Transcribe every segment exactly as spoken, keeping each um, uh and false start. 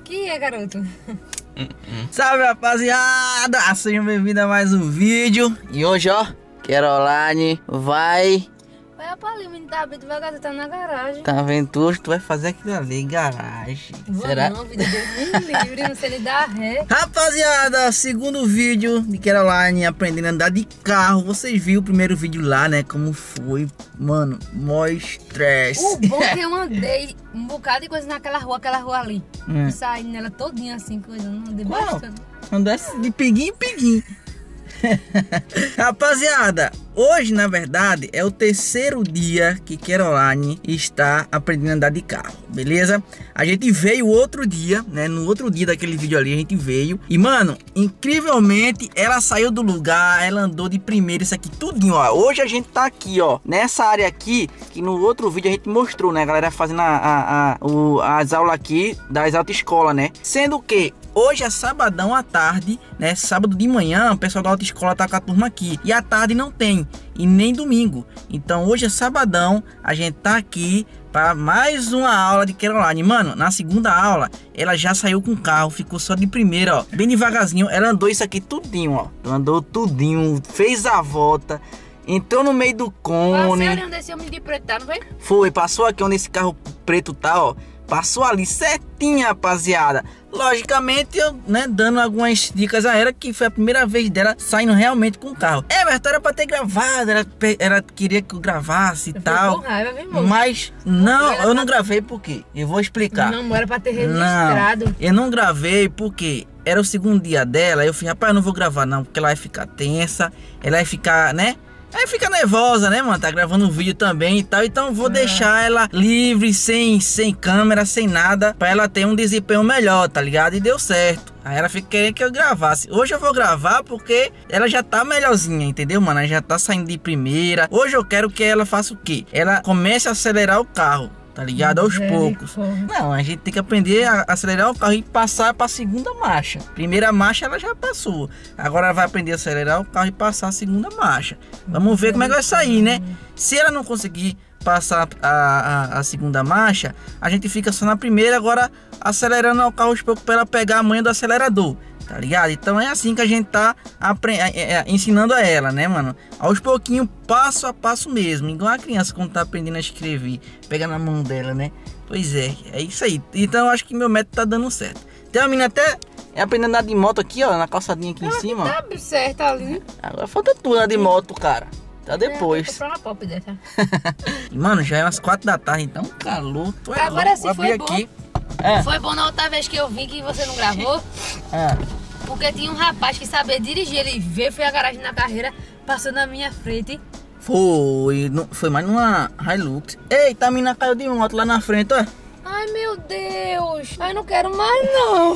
Que é, garoto? Salve, rapaziada! Sejam bem-vindos a mais um vídeo. E hoje, ó, Caroline vai... Vai pra ali, o menino tá bem devagar, você tá na garagem. Tá vendo tu? Hoje tu vai fazer aquilo ali, garagem. Vou Será? não, vida Deus me livre, não sei lhe dar ré. Rapaziada, segundo vídeo de Caroline aprendendo a andar de carro. Vocês viram o primeiro vídeo lá, né? Como foi, mano, mó estresse. O bom é que eu andei um bocado de coisa naquela rua, aquela rua ali. Hum. Saí nela todinha assim, coisa, não andei Qual? bastante. Andasse de piguinho em piguinho. Rapaziada, hoje na verdade é o terceiro dia que Caroline está aprendendo a andar de carro, beleza? A gente veio outro dia, né? No outro dia daquele vídeo ali a gente veio. E mano, incrivelmente ela saiu do lugar, ela andou de primeira, isso aqui tudinho, ó. Hoje a gente tá aqui, ó, nessa área aqui, que no outro vídeo a gente mostrou, né? A galera fazendo a, a, a, o, as aulas aqui das autoescolas, né? Sendo que hoje é sabadão à tarde, né? Sábado de manhã, o pessoal da autoescola tá com a turma aqui. E à tarde não tem, e nem domingo. Então hoje é sabadão, a gente tá aqui para mais uma aula de Caroline. Mano, na segunda aula, ela já saiu com o carro, ficou só de primeira, ó. Bem devagarzinho, ela andou isso aqui tudinho, ó. Andou tudinho, fez a volta, entrou no meio do cone. Passei ali onde esse homem de preto tá, não foi? Foi, passou aqui onde esse carro preto tá, ó. Passou ali certinho, rapaziada. Logicamente, eu, né, dando algumas dicas a ela, que foi a primeira vez dela saindo realmente com o carro. É, mas era pra ter gravado, ela, ela queria que eu gravasse e tal. Com raiva, viu, moço? Mas não, eu não gravei porque eu vou explicar. Não, era pra ter registrado. Não, eu não gravei porque era o segundo dia dela. Eu falei, rapaz, eu não vou gravar não, porque ela vai ficar tensa, ela vai ficar, né? Aí fica nervosa, né, mano? Tá gravando um vídeo também e tal. Então vou é. deixar ela livre, sem, sem câmera, sem nada, pra ela ter um desempenho melhor, tá ligado? E deu certo. Aí ela fica querendo que eu gravasse. Hoje eu vou gravar porque ela já tá melhorzinha, entendeu, mano? Ela já tá saindo de primeira. Hoje eu quero que ela faça o quê? Ela comece a acelerar o carro, tá ligado? Aos é, poucos. Não, a gente tem que aprender a acelerar o carro e passar para a segunda marcha. Primeira marcha ela já passou. Agora ela vai aprender a acelerar o carro e passar a segunda marcha. Vamos ver como é que vai sair, né? Se ela não conseguir passar a, a, a segunda marcha, a gente fica só na primeira, agora acelerando o carro aos poucos para ela pegar a manha do acelerador. Tá ligado? Então é assim que a gente tá ensinando a ela, né, mano? Aos pouquinhos, passo a passo mesmo. Igual a criança quando tá aprendendo a escrever, pega na mão dela, né? Pois é, é isso aí. Então eu acho que meu método tá dando certo. Tem uma menina até aprendendo a andar de moto aqui, ó, na calçadinha aqui ela em cima. Tá certo ali. Agora falta tu andar de moto, cara. Tá depois. É, uma pop dessa. Mano, já é umas quatro da tarde, então calor. Tu é agora louco. sim foi aqui. bom. É. Foi bom na outra vez que eu vim que você não gravou. É. Porque tinha um rapaz que sabia dirigir. Ele veio, foi a garagem na carreira, passou na minha frente. Foi, foi mais numa Hilux. Eita, a mina caiu de moto lá na frente, ó. Ai, meu Deus. Ai, não quero mais, não.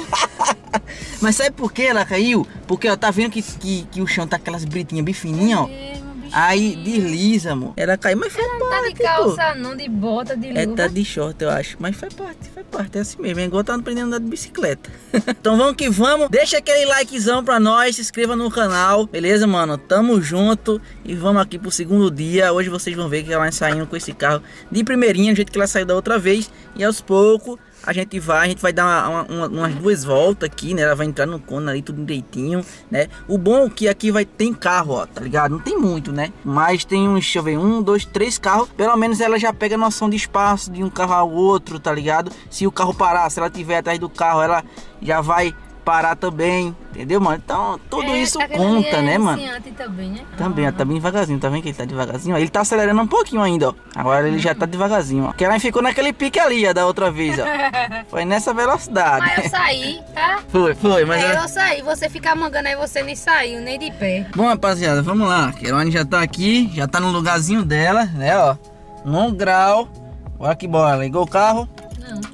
Mas sabe por que ela caiu? Porque, ó, tá vendo que, que, que o chão tá aquelas britinhas bem fininhas, ó. É. Aí desliza, amor. Ela caiu, mas faz ela parte. Não tá de calça, pô. Não, de bota, de luva. É, tá de short, eu acho. Mas faz parte, faz parte. É assim mesmo. É igual tá aprendendo a andar de bicicleta. Então vamos que vamos. Deixa aquele likezão pra nós. Se inscreva no canal. Beleza, mano? Tamo junto. E vamos aqui pro segundo dia. Hoje vocês vão ver que ela vai saindo com esse carro de primeirinha, do jeito que ela saiu da outra vez. E aos poucos a gente vai, a gente vai dar uma, uma, umas duas voltas aqui, né? Ela vai entrar no cone ali, tudo direitinho, né? O bom é que aqui vai ter carro, ó, tá ligado? Não tem muito, né? Mas tem uns, deixa eu ver, um, dois, três carros. Pelo menos ela já pega noção de espaço de um carro ao outro, tá ligado? Se o carro parar, se ela tiver atrás do carro, ela já vai parar também, entendeu, mano? Então tudo é, isso conta, é né, mano? Também, né? Também, ah. ó, tá bem devagarzinho, tá vendo que ele tá devagarzinho? Ó, ele tá acelerando um pouquinho ainda, ó. Agora ele já tá devagarzinho, ó. Que ela ficou naquele pique ali, ó, da outra vez, ó. Foi nessa velocidade. Mas eu saí, tá? Foi, foi, mas... É, ela... eu saí, você ficar mangando aí, você nem saiu, nem de pé. Bom, rapaziada, vamos lá. A Caroline já tá aqui, já tá no lugarzinho dela, né, ó. Num grau. Bora que bora, ligou o carro? Não.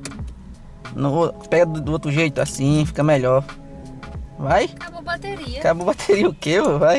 No, pega do, do outro jeito, assim, fica melhor. Vai? Acabou a bateria. Acabou a bateria o quê? Vai.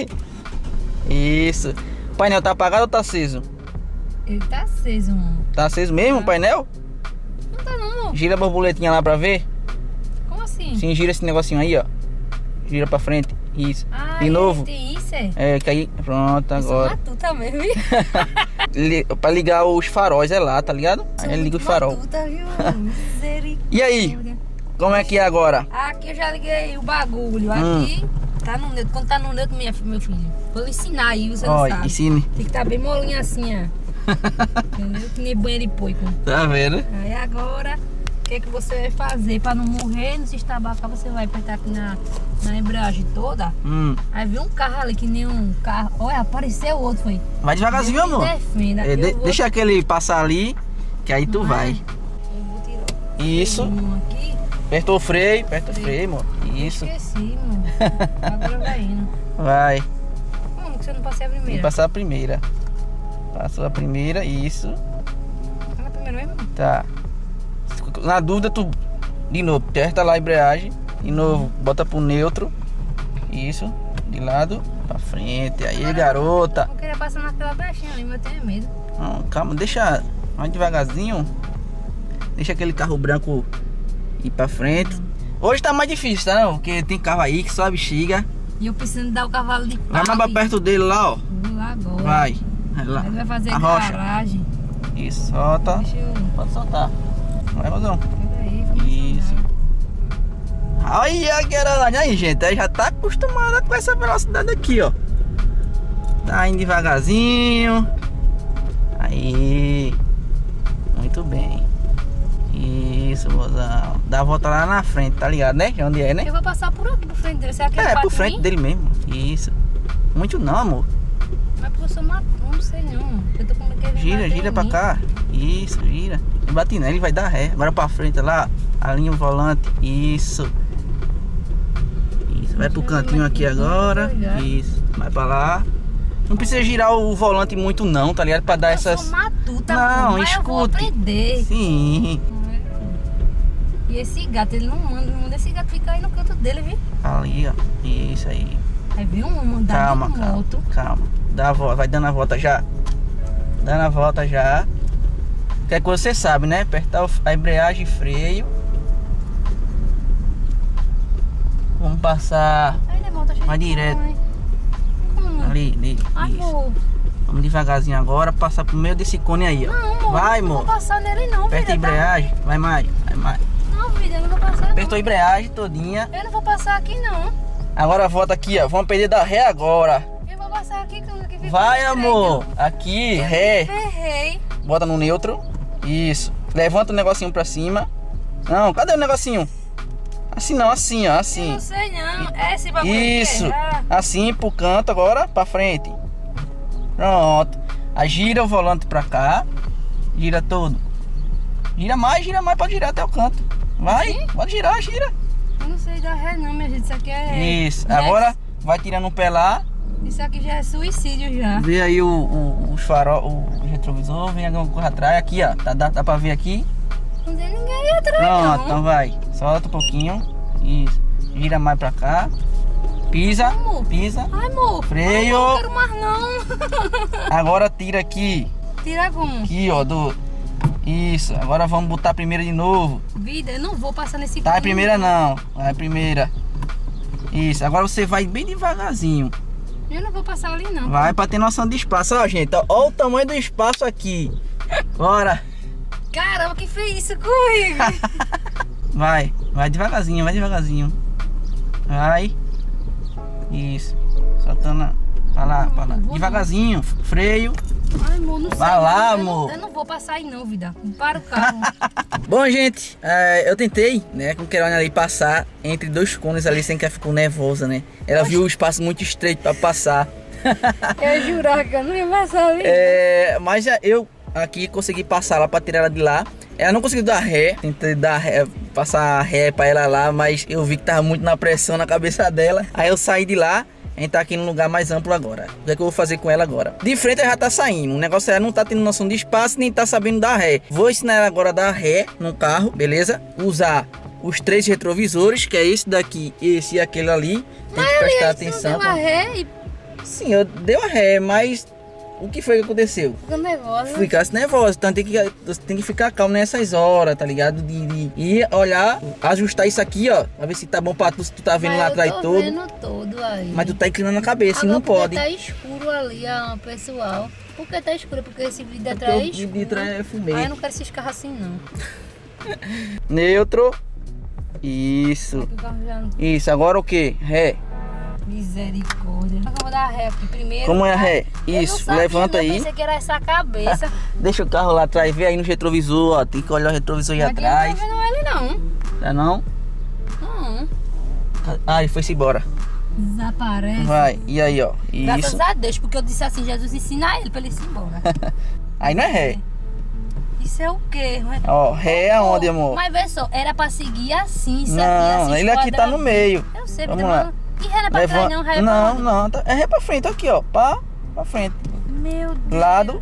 Isso. O painel tá apagado ou tá aceso? Ele tá aceso, mano. Tá aceso mesmo, ah. o painel? Não tá não, mano. Gira a borboletinha lá pra ver. Como assim? Sim, gira esse negocinho aí, ó. Gira pra frente. Isso. Ah, de novo. Tem isso, é? É, que aí. Pronto, agora. Matuta mesmo, viu? Pra ligar os faróis é lá, tá ligado? Aí liga os faróis. Matuta, viu? E aí? Como é que é agora? Aqui eu já liguei o bagulho. Hum. Aqui tá no neutro. Quando tá no neutro, minha, meu filho. Vou ensinar aí, você Olha, não sabe. ensine. Tem que estar bem molinho assim, ó. Entendeu? Que nem banho de poico. Tá vendo? Aí agora, o que, que você vai fazer pra não morrer, não se estabacar? Você vai apertar aqui na, na embreagem toda. Hum. Aí vem um carro ali, que nem um carro. Olha, apareceu outro, foi. Vai devagarzinho, Deus me amor. defenda. É, Eu de- vou- Deixa aquele passar ali, que aí tu vai. Eu vou tirar Isso. um aqui. Apertou o freio, aperta o freio, amor. Isso. Esqueci, mano. Agora vai indo. Vai. Como que você não passei a Tem que primeira? passar a primeira. Passou a primeira, isso. Tá na primeira mesmo? Tá. Na dúvida, tu de novo, aperta lá a embreagem. De novo, bota pro neutro. Isso. De lado pra frente. Aí, Agora, garota. Eu queria passar naquela brechinha ali, mas eu tenho medo. Não, calma, deixa mais devagarzinho. Deixa aquele carro branco ir pra frente. Hoje tá mais difícil, tá não? Porque tem carro aí que só bexiga. E eu preciso dar o cavalo de pau. Vai mais pra perto dele lá, ó. Vou lá agora. Vai. Vai lá. Ele vai fazer Arrocha. garagem. Isso, solta. Deixa eu... Pode soltar. Vai, Rosão. Peraí, vamos Isso. soltar. Aí, a gueralha aí, gente. Aí já tá acostumada com essa velocidade aqui, ó. Tá indo devagarzinho. Aí. Muito bem. Isso, Rosão. Dá a volta lá na frente, tá ligado, né? Onde é, né? Eu vou passar por aqui, por frente dele. Será que ele É, bate por em frente mim? dele mesmo. Isso. Muito não, amor. Mas porque eu sou uma... Não sei não. Eu tô com medo que ele Gira, bater gira em pra mim. cá. Isso, gira. Ele bate nele, ele vai dar ré. Agora pra frente lá. Alinha o volante. Isso. Isso. Vai pro cantinho aqui agora. Isso. Vai pra lá. Não precisa girar o volante muito não, tá ligado? Pra dar Eu essas... sou matuta, Não, pô, mas eu vou escute. aprender. Sim. E esse gato, ele não manda, não manda esse gato ficar aí no canto dele, viu? Ali, ó. Isso aí. Aí vem um mandar Calma, de calma. moto. Calma. Dá a volta. Vai dando a volta já. Dando a volta já. Que é coisa você sabe, né? Apertar o- a embreagem e freio. Vamos passar Aí ele volta cheio Vai de direto. fome. Como? ali. ali. Ai, Isso. amor. Vamos devagarzinho agora. Passar pro meio desse cone aí, ó. Não, amor. Vai, não amor. vou passar nele não, Aperta a vida. Tá? embreagem. Vai mais. Vai mais. Não, vida, eu não vou passar Apertou a não. embreagem todinha. Eu não vou passar aqui não. Agora volta aqui, ó. Vamos perder da ré agora. Eu vou passar aqui que eu que fica Vai, estreito. amor. Aqui, Eu ré. me ferrei. Bota no neutro. Isso. Levanta o negocinho pra cima. Não, cadê o negocinho? Assim não, assim, ó. Eu Assim. não sei não. É esse bagulho aqui, Isso. é? Assim pro canto agora, pra frente. Pronto. Aí gira o volante pra cá. Gira todo. Gira mais, gira mais. Pode girar até o canto. Vai, Assim? pode girar, gira. Eu não sei dar ré não, minha gente. Isso aqui é... Isso. já é- Agora vai tirando um pé lá. Isso aqui já é suicídio já. Vê aí o, o, os farol, o retrovisor. Vem alguma coisa atrás. Aqui, ó. Tá, dá, dá pra ver aqui. Não tem ninguém aí atrás Pronto, não. então vai. Solta um pouquinho. Isso. Gira mais pra cá. Pisa. Amor. Pisa. Ai, amor. Freio. Ai, não quero mais não. Agora tira aqui. Tira como? Aqui, ó. Do... Isso. Agora vamos botar a primeira de novo. Vida, eu não vou passar nesse Tá, a caminho. primeira não. Vai a primeira. Isso. Agora você vai bem devagarzinho. Eu não vou passar ali não. Vai pra ter noção de espaço. Ó, gente. Ó, ó o tamanho do espaço aqui. Bora. Caramba, quem fez isso comigo? Vai. Vai devagarzinho, vai devagarzinho. Vai. Isso. Soltando pra lá, pra lá. Não vou Devagarzinho. Freio. Ai, amor, não sei. Vai lá, não. Eu não- amor. Eu não vou passar aí não, vida. Para o carro. Bom, gente, é, eu tentei, né, com o Querone ali passar entre dois cones ali sem que ela ficou nervosa, né? Ela viu o espaço muito estreito pra passar. Eu jurava que eu não ia passar ali. É, mas já eu aqui consegui passar lá pra tirar ela de lá. Ela não conseguiu dar ré, tentei dar ré, passar ré pra ela lá, mas eu vi que tava muito na pressão na cabeça dela. Aí eu saí de lá. A gente tá aqui num lugar mais amplo agora. O que é que eu vou fazer com ela agora? De frente ela já tá saindo. O negócio é ela não tá tendo noção de espaço, nem tá sabendo dar ré. Vou ensinar ela agora a dar ré no carro, beleza? Usar os três retrovisores, que é esse daqui, esse e aquele ali. Tem que prestar atenção. Deu a ré e Sim, eu dei a ré, mas o que foi que aconteceu? ficou nervosa. Ficasse nervosa, então tem que, você tem que ficar calmo nessas horas, tá ligado? De, de ir olhar, ajustar isso aqui, ó, pra ver se tá bom pra tu, se tu tá vendo Mas lá eu atrás tô todo. vendo todo aí. Mas tu tá inclinando a cabeça, e Agora não porque pode. tá escuro ali, ó, pessoal. Por que tá escuro? Porque esse vídeo de Porque atrás é o escuro. de trás é fumê. Ah, eu não quero esses carros assim, não. Neutro. Isso. Aqui o carro já não... Isso, agora o que? Ré. Misericórdia. Eu vou dar ré aqui primeiro. Como é a ré? Eu não Isso, sabia, levanta eu aí. pensei que era essa cabeça. Deixa o carro lá atrás, vê aí no retrovisor, ó. Tem que olhar o retrovisor aí Aqui atrás. eu não tô vendo ele não. Tá não? Não. Ah, ele foi-se embora. Desaparece. Vai, e aí, ó. Graças Isso. a Deus, porque eu disse assim, Jesus ensina ele pra ele ir embora. Aí não é ré. Isso é o quê? Ó, ré é onde, amor? Mas vê só, era pra seguir assim, certo? Não, assim, ele aqui tá no meio. Eu sei, Vamos mas lá. não... E ré não é pra trás não, ré é pra Não, onde? não, tá- é ré pra frente, aqui, ó. Pá, pra frente. Meu Deus. Lado.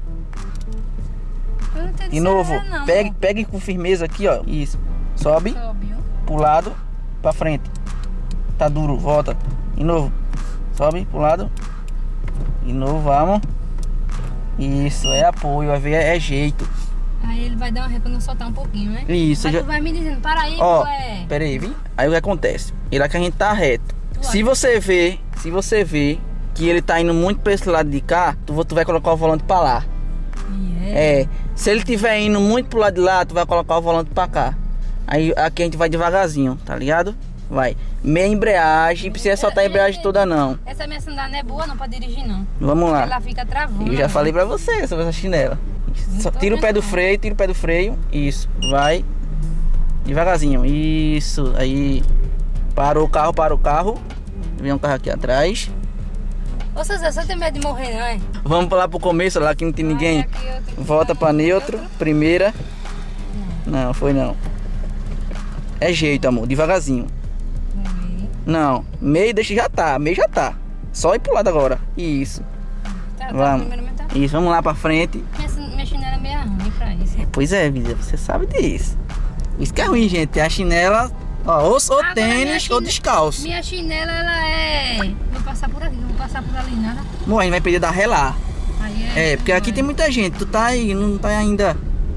Eu não entendi De se novo, era não, pegue, amor. pegue com firmeza aqui, ó. Isso. Sobe, Sobe, ó. pro lado, pra frente. Tá duro, volta. De novo. Sobe pro lado. De novo, vamos. Isso, é apoio, vai ver, é jeito. Aí ele vai dar uma ré pra não soltar um pouquinho, né? Isso, Mas já... tu vai me dizendo, para aí, Ó, é... pera aí, vi? Aí o que acontece? Ele aqui a gente tá reto. Tu Se acha? você vê, se você vê que ele tá indo muito pra esse lado de cá, tu, tu vai colocar o volante pra lá. Yeah. É, se ele tiver indo muito pro lado de lá, tu vai colocar o volante pra cá. Aí aqui a gente vai devagarzinho, tá ligado? Vai. Meia embreagem, não precisa soltar a embreagem toda não. Essa minha sandália não é boa não pra dirigir não. Vamos lá. Ela fica travando. Eu já né? falei pra você sobre essa chinela. Só tô tira o pé do vendo. freio, tira o pé do freio. Isso, vai. Devagarzinho. Isso, aí. Parou o carro, para o carro. Vem um carro aqui atrás. Ô, Zé, você tem medo de morrer, não é? Vamos lá pro começo, lá que não tem ninguém. Ai, aqui eu tenho que Volta ficar pra no neutro. Primeira. Não, foi não. É jeito, amor, devagarzinho. Morrer. Não, meio deixa já tá, meio já tá. Só ir pro lado agora. Isso. Tá, tá, Vamos. primeiramente tá. Isso, vamos lá pra frente. Minha, minha chinela é meio ruim pra isso. Pois é, vida, você sabe disso. Isso que é ruim, gente. A chinela, ó, ou, ou Agora, tênis minha ou chine- descalço. Minha chinela, ela é... Vou passar por aqui, não vou passar por ali nada. Bom, a gente vai perder da ré lá. Aí é... É, porque aqui tem muita gente. Tu tá aí, não tá ainda.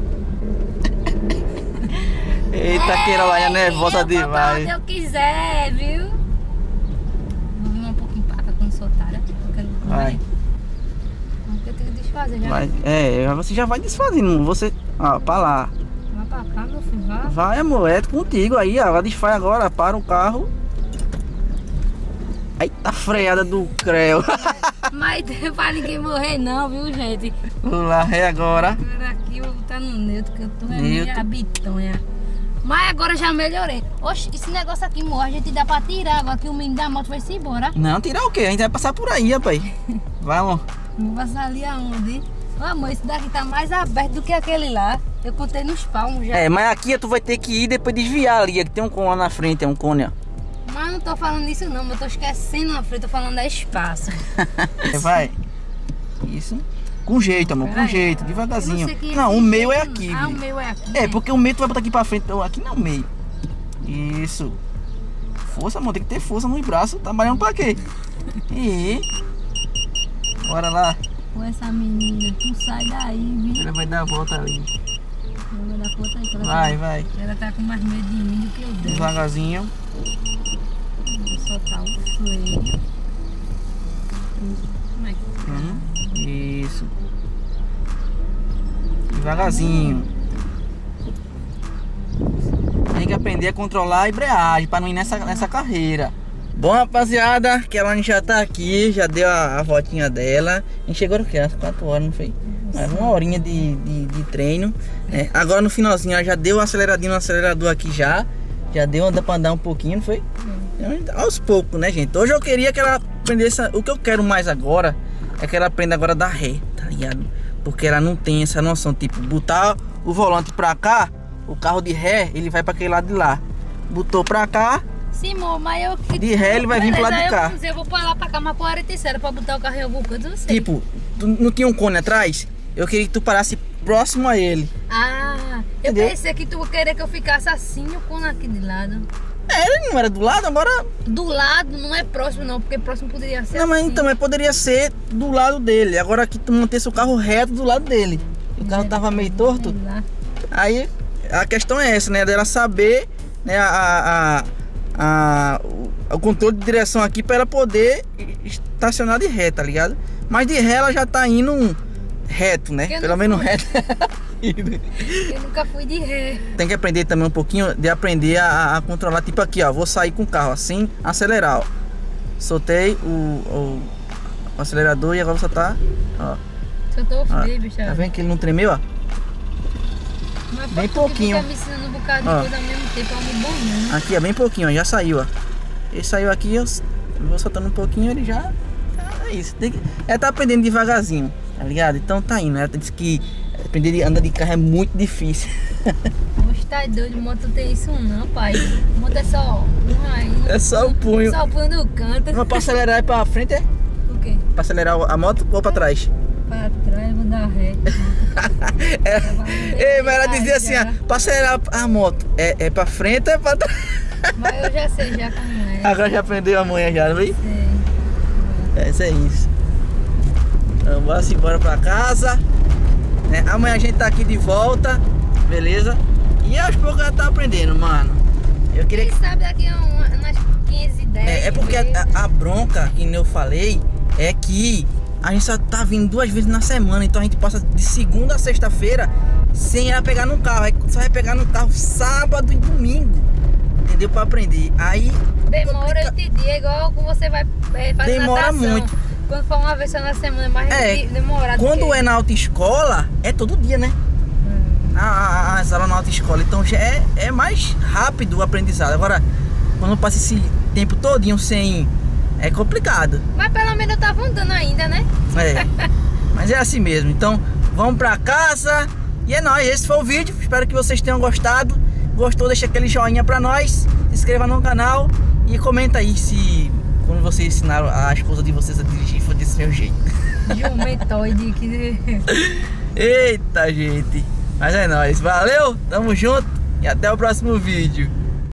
Eita, Queirolinha nervosa eu vou pra demais. onde eu quiser, viu? Vou vir um pouquinho pra cá quando soltar, né? Eu quero... Vai. Porque eu tenho que desfazer já. Vai, é, você já vai desfazendo. Você, ó, pra lá. Vai pra cá, meu filho, vai. Vai, amor, é contigo aí, ó. Ela desfaz agora, para o carro. Eita, freada do creu. Mas pra ninguém morrer não, viu, gente? Vamos lá, ré agora. Agora aqui eu vou botar no neutro, que eu tô é Neutro. meio bitonha. Mas agora já melhorei. Oxe, esse negócio aqui morre, a gente dá pra tirar. Agora que o menino da moto vai se embora. Não, tirar o quê? A gente vai passar por aí, rapaz. Vamos. Vou passar ali aonde? Ô, amor, esse daqui tá mais aberto do que aquele lá. Eu contei nos palmos já. É, mas aqui tu vai ter que ir e depois desviar ali. Que tem um cone lá na frente, é um cone, ó. Mas não tô falando disso não, eu tô esquecendo na frente, tô falando da espaço. Vai. Isso. Com jeito, amor, com Peraí. jeito, Eu devagarzinho. sei que Não, esse o meio é jeito aqui, não. Ah, o Vi. meu é aqui. É, né? porque o meio tu vai botar aqui pra frente, então aqui não é o meio. Isso. Força, amor, tem que ter força nos braços. Trabalhando pra quê? E bora lá. Com essa menina, tu sai daí, viu? Ela vai dar a volta ali. Ela vai dar conta aí, que ela Vai, tá, vai. ela tá com mais medo de mim do que eu dela. Devagarzinho. Vou soltar o freio. Como é que tá? Hum, Isso. Devagarzinho. Tem que aprender a controlar a embreagem para não ir nessa, nessa carreira. Bom, rapaziada, que ela já tá aqui, já deu a, a voltinha dela. A gente chegou no que? Às quatro horas, não foi? Mas uma horinha de, de, de treino. Né? Agora no finalzinho ela já deu uma aceleradinha no acelerador aqui já. Já deu andar pra andar um pouquinho, não foi? Aos poucos, né, gente? Hoje eu queria que ela aprendesse. O que eu quero mais agora é que ela aprenda agora a dar ré, tá ligado? Porque ela não tem essa noção, tipo, botar o volante pra cá, o carro de ré, ele vai pra aquele lado de lá. Botou pra cá, Sim, amor, mas eu... de ré ele vai vir pro lado de Beleza, cá. Eu, vou dizer, eu vou pra lá pra cá, mas por hora terceira pra botar o carro em algum canto, eu não sei. Tipo, tu não tinha um cone atrás? Eu queria que tu parasse próximo a ele. Ah, eu Entendeu? pensei que tu queria que eu ficasse assim o cone aqui de lado. É, ele não era do lado, agora... Do lado não é próximo não, porque próximo poderia ser Não, mas assim. então, mas poderia ser do lado dele. Agora que tu mantesse o carro reto do lado dele. O carro tava meio torto. Sei lá. Aí a questão é essa, né? Dela saber, né, a, a, a, o, o controle de direção aqui para ela poder estacionar de ré, tá ligado? Mas de ré ela já tá indo reto, né? Porque Pelo no menos fundo- reto. Eu nunca fui de ré. Tem que aprender também um pouquinho de aprender a, a controlar. Tipo aqui, ó. Vou sair com o carro assim, acelerar, ó. Soltei o, o, o acelerador e agora vou soltar, ó. Soltou o freio, Ó, bicho. tá vendo que ele não tremeu, ó? Mas Bem por que pouquinho. Fica me ensinando um bocado de Ó. coisa ao mesmo tempo, é um bom, né? Aqui, ó, bem pouquinho, ó. Já saiu, ó. Ele saiu aqui, eu vou soltando um pouquinho, ele já... É isso. Tem que... Ela tá aprendendo devagarzinho, tá ligado? Então tá indo. Ela disse que aprender de andar de carro é muito difícil. Oxe, tá doido, moto não tem isso não, pai. Moto é só um aí. É só o punho. Só o punho no canto. Mas pra acelerar é pra frente, é? O quê? Pra acelerar a moto ou pra trás? Pra trás, vou dar ré. é. Ei, mas ela dizia assim, ó, pra acelerar a moto é, é pra frente ou é pra trás? Mas eu já sei já como é. Agora já aprendeu a manhã já, não é? Sei. É, isso é isso. Então bora embora pra casa, né? Amanhã a gente tá aqui de volta, beleza? E aos poucos ela tá aprendendo, mano. Eu queria Quem que... sabe daqui a um, umas quinze, dez É, é porque a, a bronca, que eu falei, é que a gente só tá vindo duas vezes na semana. Então a gente passa de segunda a sexta-feira sem ela pegar no carro. Aí só vai pegar no carro sábado e domingo, entendeu? Pra aprender. Aí Demora, eu complica... entendi. É igual quando você vai é, fazer Demora natação. muito. Quando for uma vez só na semana, é mais É, demorado. quando porque... é na autoescola, é todo dia, né? Hum. A, a, as aulas na autoescola. Então já é, é mais rápido o aprendizado. Agora, quando passa esse tempo todinho sem... É complicado. Mas pelo menos eu tava andando ainda, né? É. Mas é assim mesmo. Então, vamos pra casa. E é nóis. Esse foi o vídeo. Espero que vocês tenham gostado. Gostou? Deixa aquele joinha pra nós. Se inscreva no canal. E comenta aí se... Quando vocês ensinaram a esposa de vocês a dirigir, foi desse meu jeito. Jumentoide que... Eita, gente. Mas é nóis. Valeu. Tamo junto. E até o próximo vídeo.